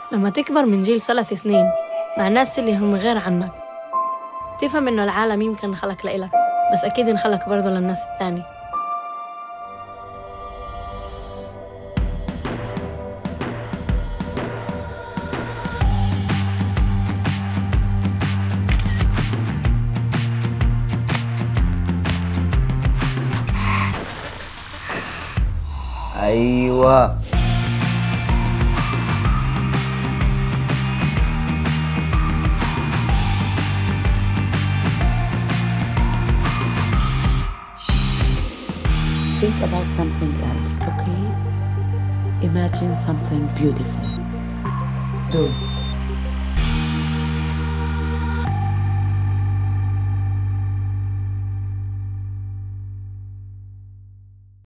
لما تكبر من جيل 3 سنين مع الناس اللي هم غير عنك تفهم إنه العالم يمكن انخلق لإلك، بس أكيد انخلق برضه للناس الثانية. أيوة. Think about something else, okay? Imagine something beautiful. Do it.